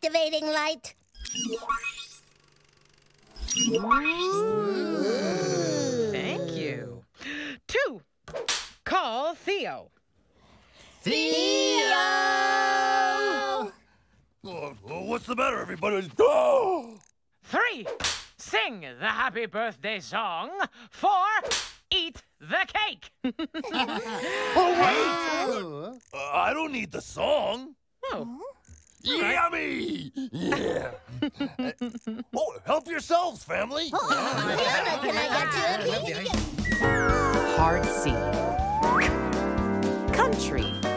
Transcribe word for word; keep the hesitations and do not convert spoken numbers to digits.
activating light. Thank you. Two, call Theo. Theo! Oh, what's the matter, everybody? Oh! Three, sing the happy birthday song. Four, eat the cake. Oh, wait! Uh, I don't need the song. Oh. Yummy! Yeah. Uh, oh, help yourselves, family. Oh, Fiona, can I get you a cake? Hard C. Country.